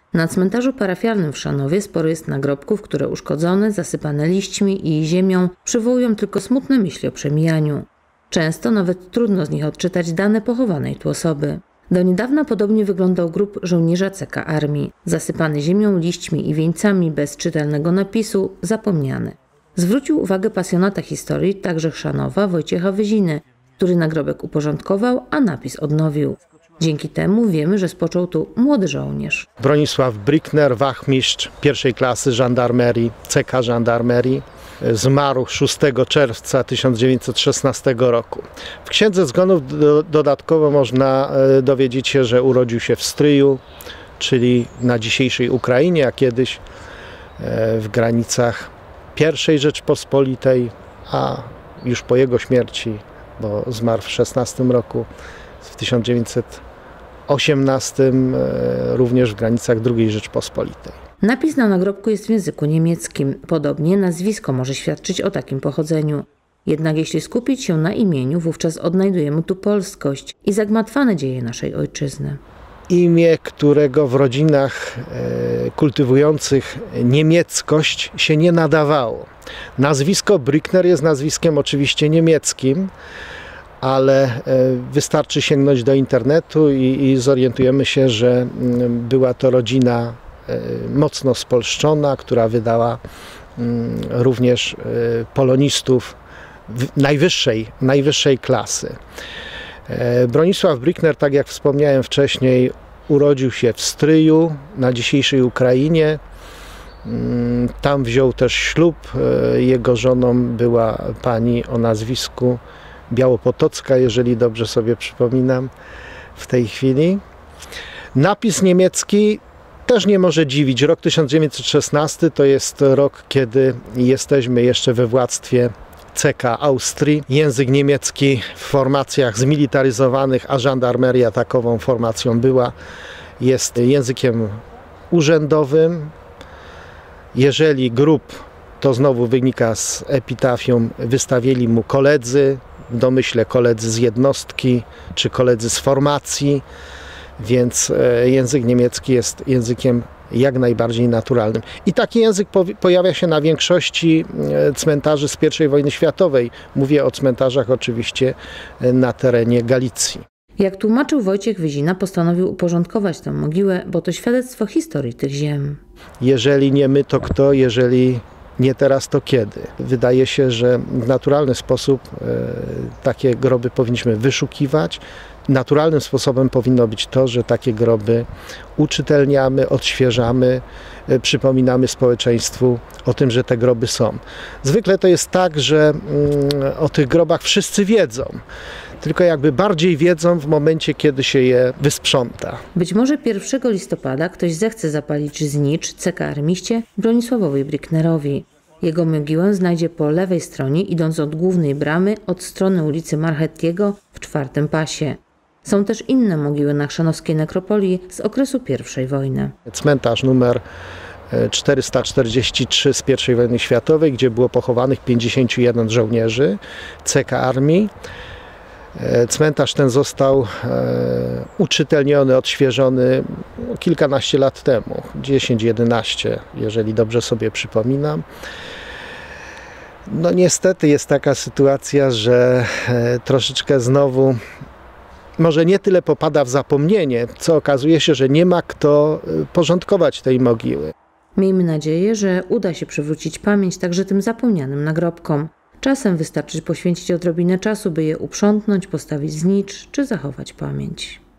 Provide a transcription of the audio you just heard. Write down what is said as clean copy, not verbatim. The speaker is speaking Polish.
Na cmentarzu parafialnym w Chrzanowie sporo jest nagrobków, które uszkodzone, zasypane liśćmi i ziemią przywołują tylko smutne myśli o przemijaniu. Często nawet trudno z nich odczytać dane pochowanej tu osoby. Do niedawna podobnie wyglądał grób żołnierza CK Armii, zasypany ziemią, liśćmi i wieńcami bez czytelnego napisu, zapomniany. Zwrócił uwagę pasjonata historii także Chrzanowa Wojciecha Wyziny, który nagrobek uporządkował, a napis odnowił. Dzięki temu wiemy, że spoczął tu młody żołnierz. Bronisław Brückner, wachmistrz pierwszej klasy żandarmerii, CK Żandarmerii, zmarł 6 czerwca 1916 roku. W Księdze Zgonów dodatkowo można dowiedzieć się, że urodził się w Stryju, czyli na dzisiejszej Ukrainie, a kiedyś w granicach I Rzeczpospolitej, a już po jego śmierci, bo zmarł w 16 roku, w 1918 również w granicach II Rzeczpospolitej. Napis na nagrobku jest w języku niemieckim. Podobnie nazwisko może świadczyć o takim pochodzeniu. Jednak jeśli skupić się na imieniu, wówczas odnajdujemy tu polskość i zagmatwane dzieje naszej ojczyzny. Imię, którego w rodzinach kultywujących niemieckość się nie nadawało. Nazwisko Brückner jest nazwiskiem oczywiście niemieckim, ale wystarczy sięgnąć do internetu i zorientujemy się, że była to rodzina mocno spolszczona, która wydała również polonistów najwyższej klasy. Bronisław Brückner, tak jak wspomniałem wcześniej, urodził się w Stryju na dzisiejszej Ukrainie. Tam wziął też ślub. Jego żoną była pani o nazwisku Białopotocka, jeżeli dobrze sobie przypominam w tej chwili. Napis niemiecki też nie może dziwić. Rok 1916 to jest rok, kiedy jesteśmy jeszcze we władztwie CK Austrii. Język niemiecki w formacjach zmilitaryzowanych, a żandarmeria takową formacją była, jest językiem urzędowym. Jeżeli grób, to znowu wynika z epitafium, wystawili mu koledzy, w domyśle koledzy z jednostki czy koledzy z formacji, więc język niemiecki jest językiem jak najbardziej naturalnym. I taki język pojawia się na większości cmentarzy z I wojny światowej. Mówię o cmentarzach oczywiście na terenie Galicji. Jak tłumaczył Wojciech Wyzina, postanowił uporządkować tę mogiłę, bo to świadectwo historii tych ziem. Jeżeli nie my, to kto? Jeżeli nie teraz, to kiedy? Wydaje się, że w naturalny sposób takie groby powinniśmy wyszukiwać. Naturalnym sposobem powinno być to, że takie groby uczytelniamy, odświeżamy, przypominamy społeczeństwu o tym, że te groby są. Zwykle to jest tak, że o tych grobach wszyscy wiedzą, tylko jakby bardziej wiedzą w momencie, kiedy się je wysprząta. Być może 1 listopada ktoś zechce zapalić znicz CK Armiście Bronisławowi Brücknerowi. Jego mogiłę znajdzie po lewej stronie, idąc od głównej bramy, od strony ulicy Marchettiego w 4. pasie. Są też inne mogiły na chrzanowskiej nekropolii z okresu I wojny. Cmentarz numer 443 z I wojny światowej, gdzie było pochowanych 51 żołnierzy CK Armii. Cmentarz ten został uczytelniony, odświeżony kilkanaście lat temu, 10-11, jeżeli dobrze sobie przypominam. No niestety jest taka sytuacja, że troszeczkę znowu może nie tyle popada w zapomnienie, co okazuje się, że nie ma kto porządkować tej mogiły. Miejmy nadzieję, że uda się przywrócić pamięć także tym zapomnianym nagrobkom. Czasem wystarczy poświęcić odrobinę czasu, by je uprzątnąć, postawić znicz czy zachować pamięć.